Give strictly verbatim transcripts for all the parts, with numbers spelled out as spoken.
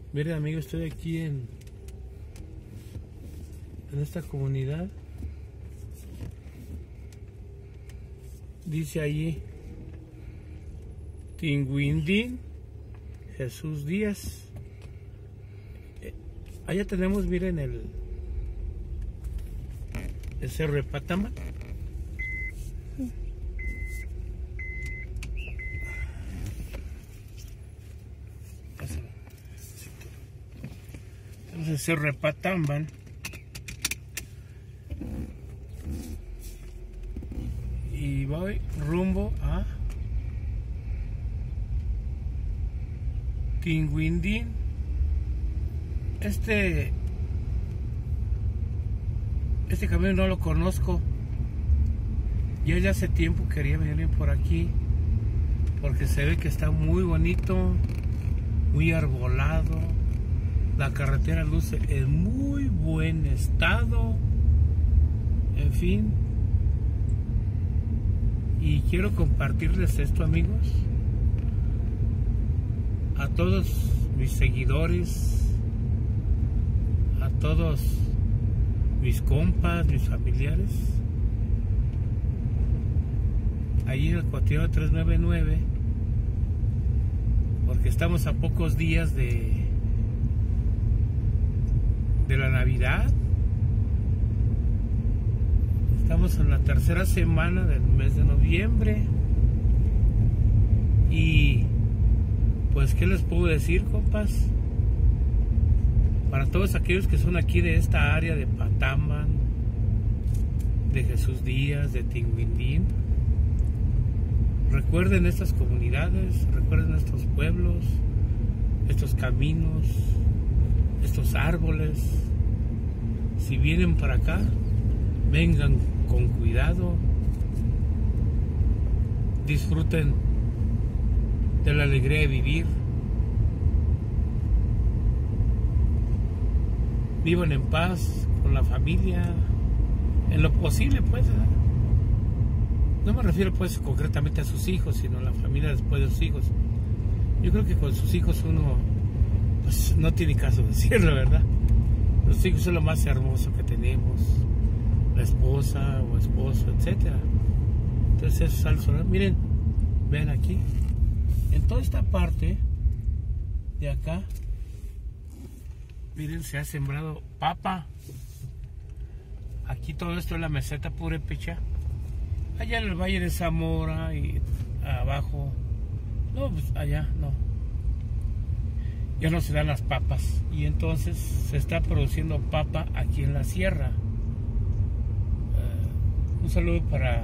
Miren, amigos, estoy aquí en, en esta comunidad. Dice allí Tinguindín Jesús Díaz. Eh, allá tenemos, miren, el, el cerro de Patama. El cerro de Patamban. Y voy rumbo a Tinguindín. Este Este camino no lo conozco. Yo ya hace tiempo quería venir por aquí, porque se ve que está muy bonito, muy arbolado. La carretera luce en muy buen estado. En fin. Y quiero compartirles esto, amigos, a todos mis seguidores, a todos mis compas, mis familiares. Allí en el cuatrino tres nueve nueve, porque estamos a pocos días de de la Navidad. Estamos en la tercera semana del mes de noviembre. Y pues, ¿qué les puedo decir, compas? Para todos aquellos que son aquí de esta área de Patamban, de Jesús Díaz, de Tinguindín, recuerden estas comunidades, recuerden estos pueblos, estos caminos, estos árboles. Si vienen para acá, vengan con cuidado, disfruten de la alegría de vivir, vivan en paz con la familia, en lo posible, pues. No me refiero, pues, concretamente a sus hijos, sino a la familia después de sus hijos. Yo creo que con sus hijos uno, pues, no tiene caso decirlo, ¿verdad? Los hijos son lo más hermoso que tenemos, la esposa o esposo, etcétera. Entonces eso es algo solar. Miren, ven aquí, en toda esta parte de acá, miren, se ha sembrado papa. Aquí todo esto es la meseta purépecha. Allá en el Valle de Zamora y abajo, no, pues allá no, ya no se dan las papas, y entonces se está produciendo papa aquí en la sierra. Uh, un saludo para,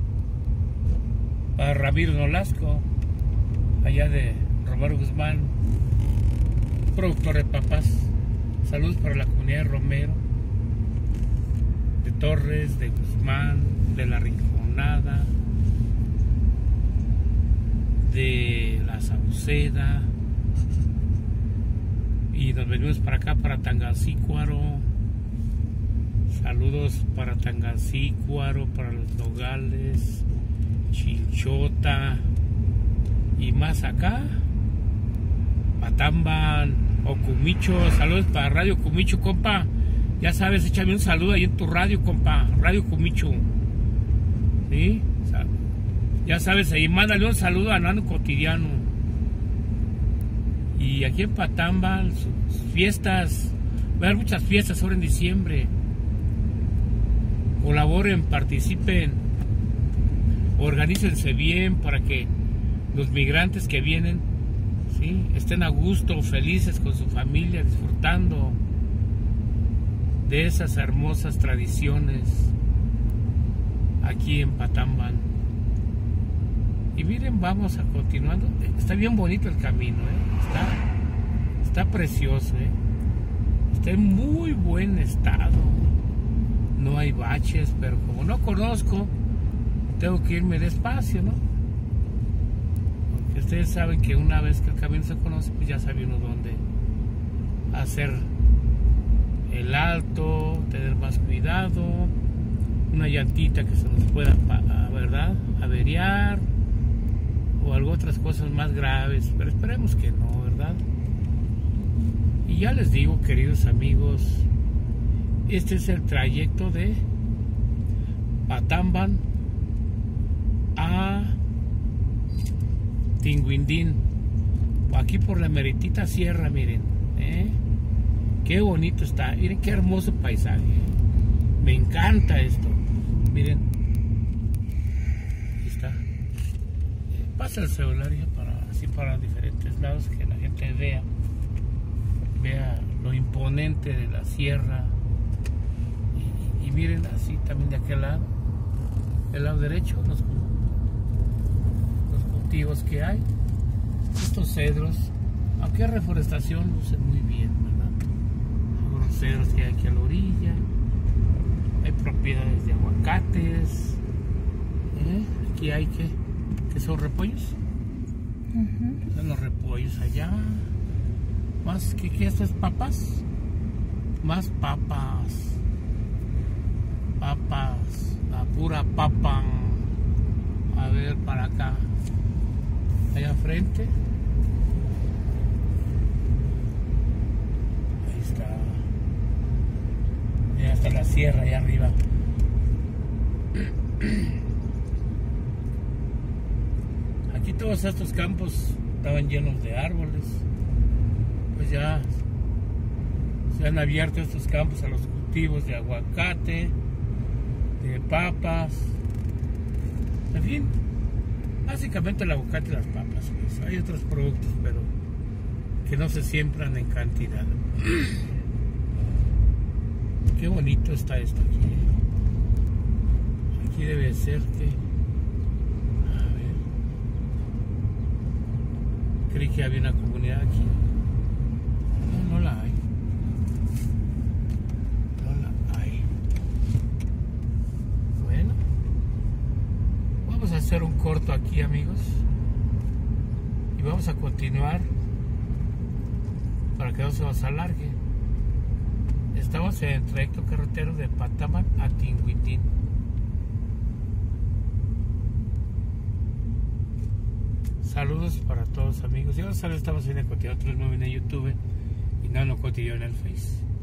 para Ramiro Nolasco, allá de Romero Guzmán, productor de papas. Saludos para la comunidad de Romero, de Torres, de Guzmán, de La Rinconada, de La Sauceda. Y nos venimos para acá, para Tangancícuaro. Saludos para Tangancícuaro, para Los Nogales, Chinchota. Y más acá, Patamban, Ocumicho. Saludos para Radio Cumicho, compa. Ya sabes, échame un saludo ahí en tu radio, compa. Radio Cumicho. ¿Sí? Ya sabes, ahí mándale un saludo a Nano Cotidiano. Y aquí en Patamban, sus fiestas, va a haber muchas fiestas ahora en diciembre. Colaboren, participen, organícense bien para que los migrantes que vienen, ¿sí?, estén a gusto, felices con su familia, disfrutando de esas hermosas tradiciones aquí en Patamban. Y miren, vamos a continuando. Está bien bonito el camino, ¿eh? Está, está precioso, ¿eh? Está en muy buen estado. No hay baches, pero como no conozco, tengo que irme despacio, ¿no? Porque ustedes saben que una vez que el camino se conoce, pues ya sabe uno dónde hacer el alto, tener más cuidado, una llantita que se nos pueda, ¿verdad?, averiar, o algo, otras cosas más graves, pero esperemos que no, ¿verdad? Y ya les digo, queridos amigos, este es el trayecto de Patamban a Tinguindín, aquí por la meritita sierra. Miren, ¿eh? Qué bonito está, miren qué hermoso paisaje, me encanta esto. Miren, ahí está. Pasa el celular ya para, así para diferentes lados, que la gente vea vea lo imponente de la sierra. Y, y miren así también de aquel lado, del lado derecho, los, los cultivos que hay, estos cedros, aunque hay reforestación, lucen muy bien, ¿verdad? Los cedros que hay aquí a la orilla, hay propiedades de aguacates, ¿eh? Aquí hay que, que son repollos, uh-huh. Son los repollos allá, más que, que esto es papas, más papas, papas, la pura papa. A ver, para acá, allá frente, ahí está, ya está la sierra allá arriba. Aquí todos estos campos estaban llenos de árboles, pues ya se han abierto estos campos a los cultivos de aguacate, de papas, en fin, básicamente el aguacate y las papas, pues. Hay otros productos, pero que no se siembran en cantidad. Qué bonito está esto aquí. Aquí debe ser que, a ver, creí que había una comunidad aquí. No, no la hay. No la hay. Bueno, vamos a hacer un corto aquí, amigos, y vamos a continuar para que no se nos alargue. Estamos en el trayecto carretero de Patamban a Tinguindín. Saludos para todos, amigos. Ya lo saben, estamos en el Cotidiano tres nueve en YouTube y Nano Cotidiano en el Face.